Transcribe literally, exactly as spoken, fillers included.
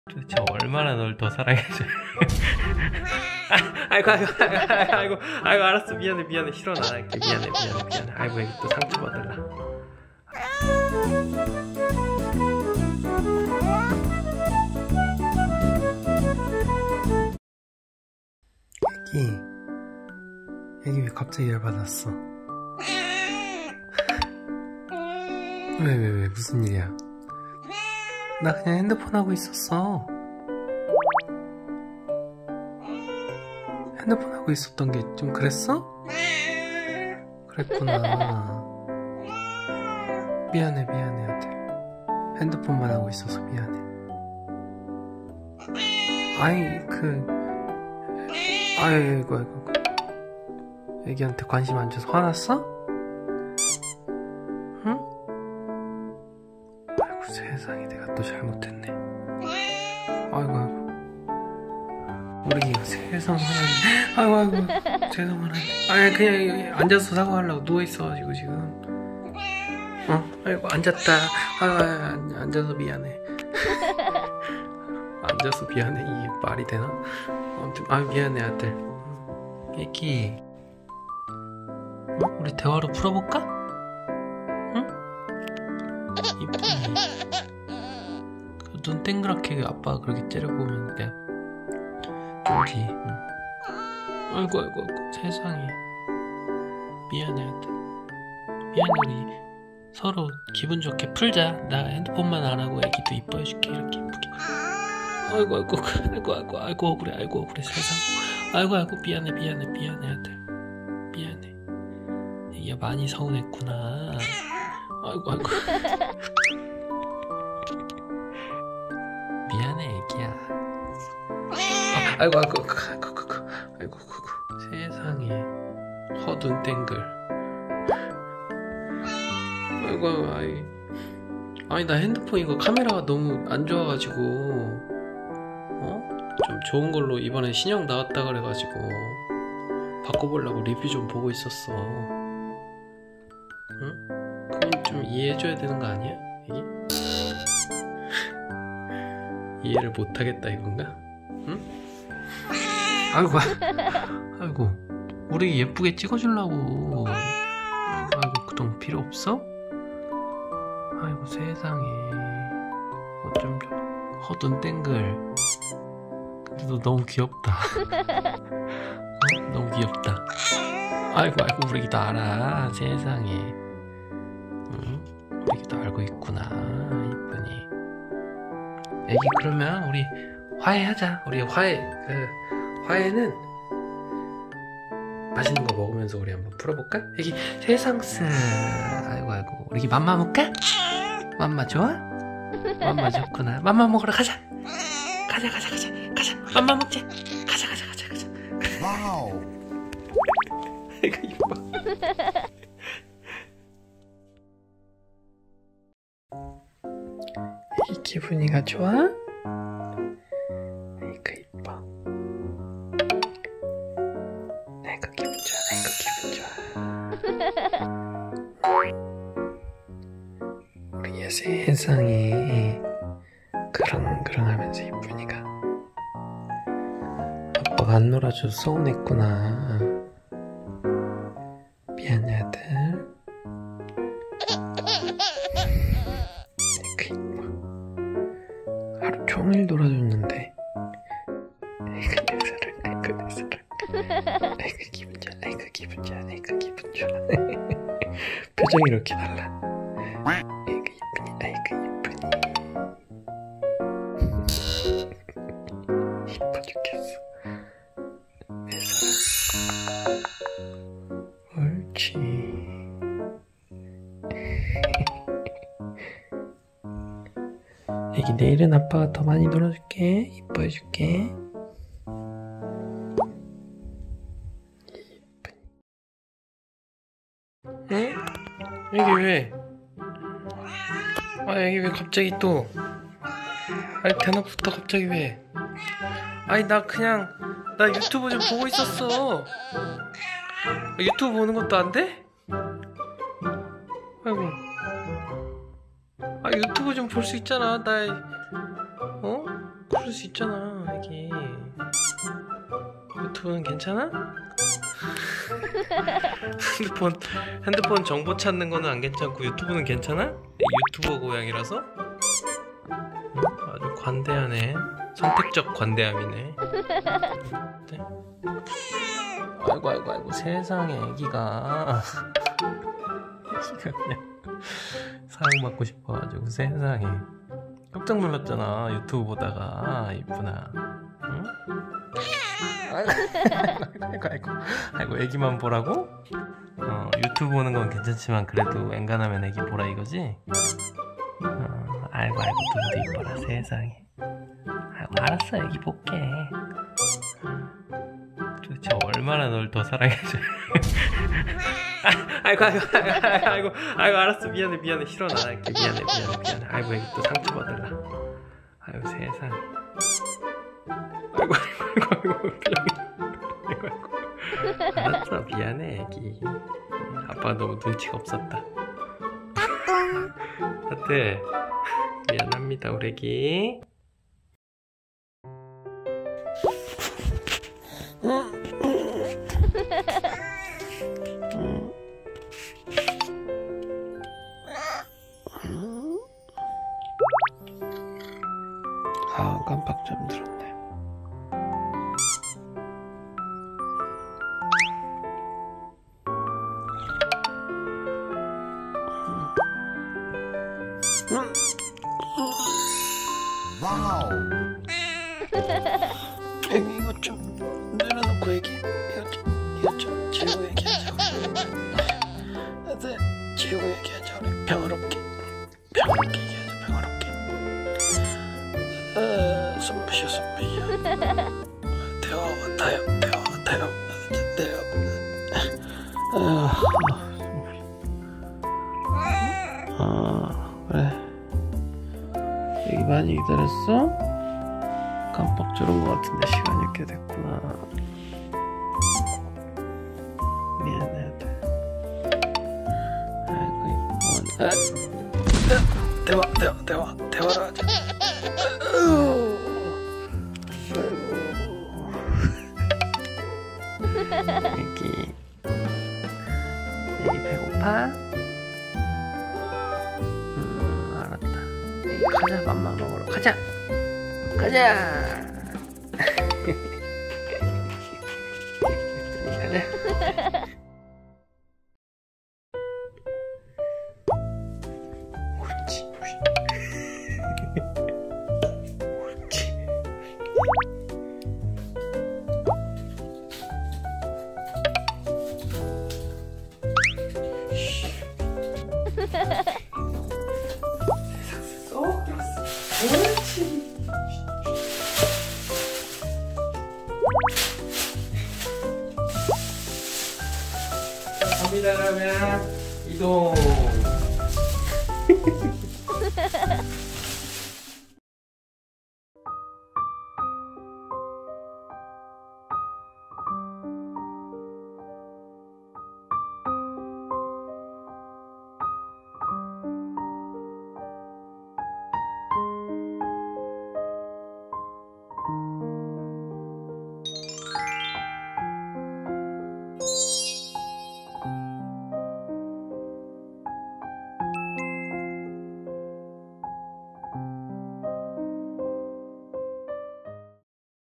도대체 얼마나 널 더 사랑해줘. 아이고 아이고 아이고 아이고 아이고 알았어. 미안해 미안해. 싫어 나. 미안해 미안해 미안해. 아이고 여기 또 상처받을라. 애기 애기 왜 갑자기 열받았어? 왜 왜 왜 무슨 일이야? 나 그냥 핸드폰 하고 있었어. 핸드폰 하고 있었던 게 좀 그랬어? 그랬구나. 미안해 미안해 아들. 핸드폰만 하고 있어서 미안해. 아이 그 아이고 아이고 애기한테 관심 안 줘서 화났어? 응? 아이고 세상에 내가 또 잘못했네. 아이고 아이고 우리 이거 세상 하나님. 아이고 아이고 세상 하나님. 아니 그냥 앉아서 사과하려고 누워있어가지고 지금. 어? 아이고 앉았다. 아이고, 아이고 앉아서 미안해. 앉아서 미안해 이게 말이 되나? 아무튼 아 미안해 아들. 애기 어? 우리 대화로 풀어볼까? 응? 이쁘니 그 눈 땡그랗게 아빠가 그렇게 째려보면 내가 쫄지. 응. 아이고 아이고 아이고 세상에 미안해 아들. 미안해 우리 서로 기분 좋게 풀자. 나 핸드폰만 안 하고 애기도 이뻐해줄게. 이렇게 이쁘게. 아이고 아이고 아이고 아이고 아이고 억울해. 아이고 억울해 세상. 아이고 아이고 미안해 미안해 미안해 아들. 미안해. 애기가 많이 서운했구나. 아이고 아이고 미안해 애기야. 아, 아이고 아이고 아이고 아이고 아이고 아이고 세상에 허둔 땡글. 아이고 아이 아니 나 핸드폰 이거 카메라가 너무 안 좋아가지고 어? 좀 좋은 걸로 이번에 신형 나왔다 그래가지고 바꿔보려고 리뷰 좀 보고 있었어. 응? 그건 좀 이해해줘야 되는 거 아니야? 이게? 이해를 못하겠다 이건가? 응? 아이고 아이고 우리 예쁘게 찍어주려고. 아이고 그동 필요 없어? 아이고 세상에 어쩜 좋아. 허둔 땡글. 근데 너 너무 귀엽다. 어? 너무 귀엽다. 아이고 아이고 우리 애기도 알아. 세상에 응? 우리 애기도 알고 있구나. 이쁘니 애기. 그러면 우리 화해하자. 우리 화해. 그 화해는 맛있는 거 먹으면서 우리 한번 풀어볼까? 애기 세상스. 아이고 아이고 우리 애기 맘마 먹을까? 맘마 좋아? 맘마 좋구나. 맘마 먹으러 가자. 가자 가자 가자 가자. 맘마 먹자. 가자 가자 가자 가자. 와우. 아이고 이뻐. 이 기분이가 좋아? 아이고 이뻐. 아이고 기분 좋아. 아이고 기분 좋아. 우리 세상에 그렁그렁하면서 이쁘니까 아빠가 안 놀아줘서 서운했구나. 미안해 아들. 아이고 이뻐. 하루 종일 놀아줬는데. 아이고 내 사랑. 아이고 내 사랑. 아이고 기분 좋아. 아이고 기분 좋아. 아이고 기분 좋아. 표정이 이렇게 달라. 아이고 이쁘니. 아이고 이쁘니. 이뻐 죽겠어. 내 사랑. 옳지. 애기 내일은 아빠가 더 많이 놀아줄게. 이뻐해줄게. 응? 애기 왜? 아 애기 왜 갑자기 또? 아니 대낮부터 갑자기 왜? 아니 나 그냥 나 유튜브 좀 보고 있었어. 유튜브 보는 것도 안 돼? 아이고. 아 유튜브 좀 볼 수 있잖아. 나 어? 그럴 수 있잖아 애기. 유튜브는 괜찮아? 핸드폰 핸드폰 정보 찾는 거는 안 괜찮고 유튜브는 괜찮아? 유튜버 고양이라서? 응? 아주 관대하네. 선택적 관대함이네. 네? 아이고 아이고 아이고 세상에 애기가 애기가 그냥 사랑받고 싶어가지고 세상에 깜짝 놀랐잖아. 유튜브 보다가 이쁘나. 응? 아이고 아이고 아이고 아이고 애기만 보라고? 어, 유튜브 보는 건 괜찮지만 그래도 엔간하면 애기 보라 이거지? 어, 아이고 아이고 눈도 이뻐라 세상에. 아이고 알았어 애기 볼게. 도대체 얼마나 널 더 사랑해줘. 아이고 아이고 아이고 아이고 아이고 알았어 미안해 미안해 싫어 나 할게 미안해 미안해 미안해. 아이고 애기 또 상처받을라. 아이고 세상에. 아이고 아이고 아이고 아이고 아이고 알았어 미안해 애기. 아빠가 너무 눈치가 없었다. 하트 미안합니다 우리 애기. 아 깜빡 잠들었네. 와우. 애기 이거 좀 내려놓고 애기 이거 좀 이거 좀 지우고 얘기하자. 네 지우고 얘기하자 우리 평화롭게 평화롭게 얘기하자 평화롭게. 어, 숨 마셔 숨 마셔. 대화 같아요 대화 같아요. 내려. 아 그래. 애기 많이 기다렸어? 깜빡 졸은 것 같은데 시간이 꽤 됐구나. 미안해. 아이고 이뻐. 아, 대화 대화 대화 대화를 하자. 아이고. 애기 애기 배고파? 음 알았다. 애기 가자 맘마 먹으러 가자. 가자. 가자. 옳지. 옳지. 쏙 들었어. 옳지. 갑니다 그러면 이동.